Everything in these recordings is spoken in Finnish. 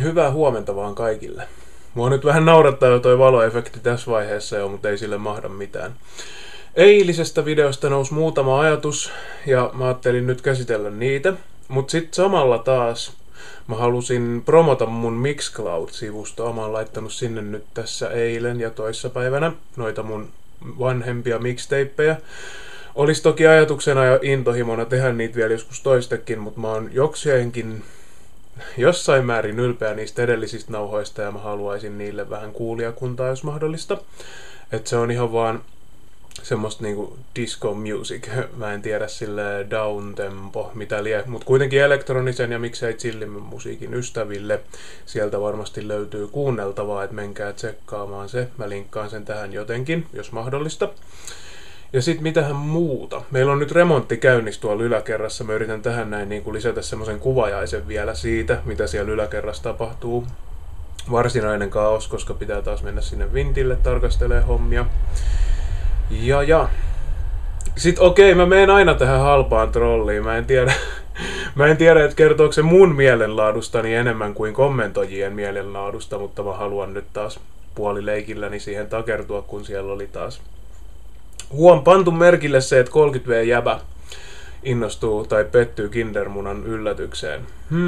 Hyvää huomenta vaan kaikille. Mua nyt vähän naurattaa jo toi valoefekti tässä vaiheessa jo, mutta ei sille mahda mitään. Eilisestä videosta nousi muutama ajatus ja mä ajattelin nyt käsitellä niitä. Mutta sitten samalla taas mä halusin promota mun Mixcloud-sivustoa. Mä oon laittanut sinne nyt tässä eilen ja toissapäivänä noita mun vanhempia mixtapeja. Olisi toki ajatuksena ja intohimona tehdä niitä vielä joskus toistekin, mutta mä oon jokseenkin jossain määrin ylpeä niistä edellisistä nauhoista ja mä haluaisin niille vähän kuulijakuntaa, jos mahdollista. Että se on ihan vaan semmoista niinku disco music. Mä en tiedä sille downtempo mitä lie, mutta kuitenkin elektronisen ja miksei chillimmän musiikin ystäville sieltä varmasti löytyy kuunneltavaa, että menkää tsekkaamaan se. Mä linkkaan sen tähän jotenkin, jos mahdollista. Ja sit mitähän muuta. Meillä on nyt remontti käynnissä tuolla yläkerrassa. Mä yritän tähän näin niin kuin lisätä semmoisen kuvajaisen vielä siitä, mitä siellä yläkerrassa tapahtuu. Varsinainen kaos, koska pitää taas mennä sinne vintille tarkastelemaan hommia. Ja. Sit mä menen aina tähän halpaan trolliin. Mä en tiedä, että kertooko se mun mielenlaadustani enemmän kuin kommentoijien mielenlaadusta, mutta mä haluan nyt taas puolileikilläni siihen takertua, kun siellä oli taas pantu merkille se, että 30V-jäbä innostuu tai pettyy Kindermunan yllätykseen.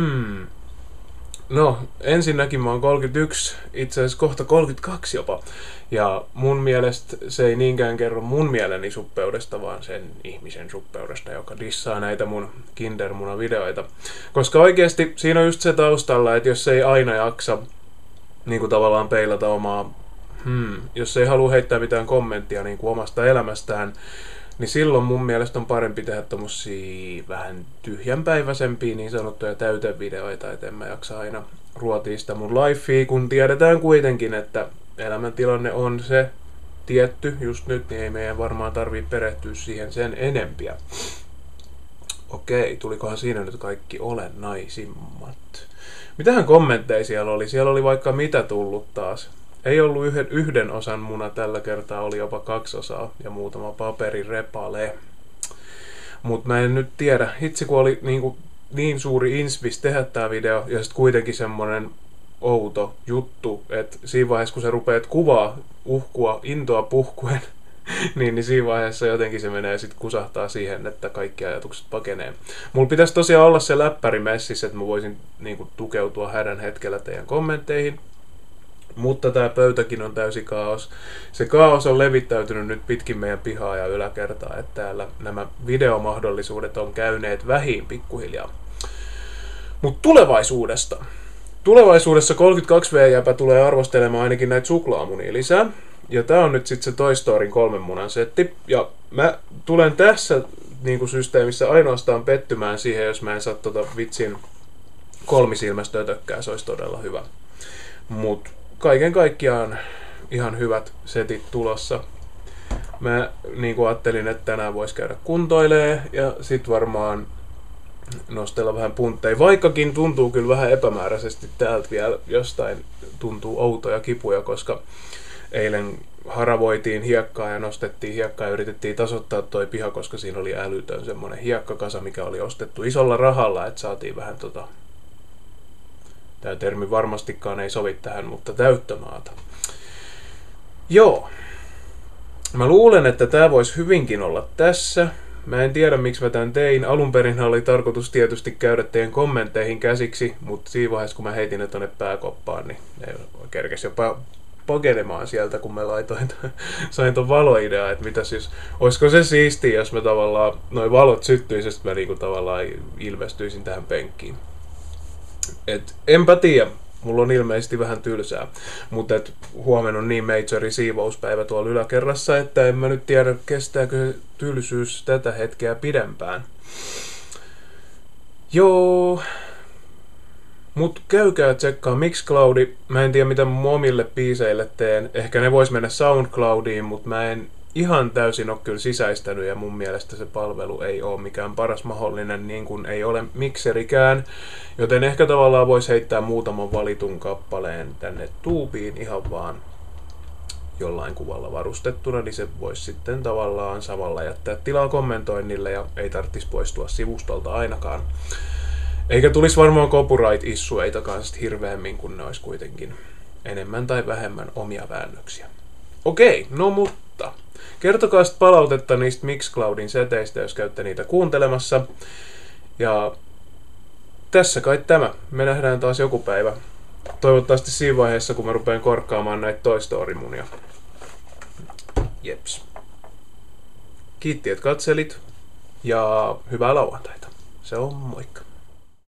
No, ensinnäkin mä oon 31, itse asiassa kohta 32 jopa. Ja mun mielestä se ei niinkään kerro mun mieleni suppeudesta, vaan sen ihmisen suppeudesta, joka dissaa näitä mun Kindermuna-videoita. Koska oikeesti siinä on just se taustalla, että jos ei aina jaksa niin kuin tavallaan peilata omaa jos ei halua heittää mitään kommenttia niin kuin omasta elämästään, niin silloin mun mielestä on parempi tehdä tommosia vähän tyhjänpäiväisempiä niin sanottuja täytevideoita, et en mä jaksa aina ruotia sitä mun lifea, kun tiedetään kuitenkin, että elämäntilanne on se tietty just nyt, niin ei meidän varmaan tarvii perehtyä siihen sen enempiä. Okei, tulikohan siinä nyt kaikki olennaisimmat. Mitähän kommentteja siellä oli? Siellä oli vaikka mitä tullut taas. Ei ollut yhden osan muna, tällä kertaa oli jopa 2 osaa ja muutama paperirepale. Mut mä en nyt tiedä, itse kun oli niin suuri inspis tehdä tää video ja sit kuitenkin semmonen outo juttu, että siinä vaiheessa kun sä rupeat kuvaa uhkua intoa puhkuen, niin siinä vaiheessa jotenkin se menee sit kusahtaa siihen, että kaikki ajatukset pakenee. Mulla pitäisi tosiaan olla se läppäri messissä, että mä voisin tukeutua hädän hetkellä teidän kommentteihin. Mutta tää pöytäkin on täysi kaos. Se kaos on levittäytynyt nyt pitkin meidän pihaa ja yläkertaa, että täällä nämä videomahdollisuudet on käyneet vähiin pikkuhiljaa. Mutta tulevaisuudesta. Tulevaisuudessa 32V-jäpä tulee arvostelemaan ainakin näitä suklaamunia lisää. Ja tää on nyt sitten se Toy Storyn 3 munan setti. Ja mä tulen tässä systeemissä ainoastaan pettymään siihen, jos mä en saa vitsin kolmisilmästä ötökkää. Se olisi todella hyvä. Mut kaiken kaikkiaan ihan hyvät setit tulossa. Mä ajattelin, että tänään vois käydä kuntoilee ja sit varmaan nostella vähän puntteja. Vaikkakin tuntuu kyllä vähän epämääräisesti täältä vielä jostain tuntuu outoja kipuja, koska eilen haravoitiin hiekkaa ja nostettiin hiekkaa ja yritettiin tasoittaa toi piha, koska siinä oli älytön semmonen hiekkakasa, mikä oli ostettu isolla rahalla, että saatiin vähän tämä termi varmastikaan ei sovi tähän, mutta täyttömaata. Joo. Mä luulen, että tää voisi hyvinkin olla tässä. Mä en tiedä, miksi mä tän tein. Alunperin oli tarkoitus tietysti käydä teidän kommentteihin käsiksi, mutta siinä vaiheessa, kun mä heitin ne tonne pääkoppaan, niin ne kerkesi jopa pakenemaan sieltä, kun mä sain ton valoidea, että mitäs jos, olisiko se siistiä, jos mä tavallaan, noi valot syttyisit, että mä tavallaan ilmestyisin tähän penkkiin. Et enpä tiedä, mulla on ilmeisesti vähän tylsää, mutta huomenna on niin majori siivouspäivä tuolla yläkerrassa, että en mä nyt tiedä kestääkö tylsyys tätä hetkeä pidempään. Joo, mut käykää tsekkaa Mixcloudi. Mä en tiedä mitä mun omille biiseille teen, ehkä ne vois mennä SoundCloudiin, mutta mä en ihan täysin ole kyllä sisäistänyt ja mun mielestä se palvelu ei ole mikään paras mahdollinen, niin kuin ei ole mikserikään. Joten ehkä tavallaan voisi heittää muutaman valitun kappaleen tänne tuubiin ihan vaan jollain kuvalla varustettuna, niin se voisi sitten tavallaan samalla jättää tilaa kommentoinnille ja ei tarvitsisi poistua sivustolta ainakaan. Eikä tulisi varmaan copyright-issueitakaan sit hirveämmin, kun ne olisi kuitenkin enemmän tai vähemmän omia väännöksiä. Okei, no mutta kertokaa sitten palautetta niistä Mixcloudin seteistä, jos käytte niitä kuuntelemassa. Ja tässä kai tämä. Me nähdään taas joku päivä. Toivottavasti siinä vaiheessa, kun mä rupean korkkaamaan näitä Toy Story-munia. Jeps. Kiitti, että katselit. Ja hyvää lauantaita. Se on moikka.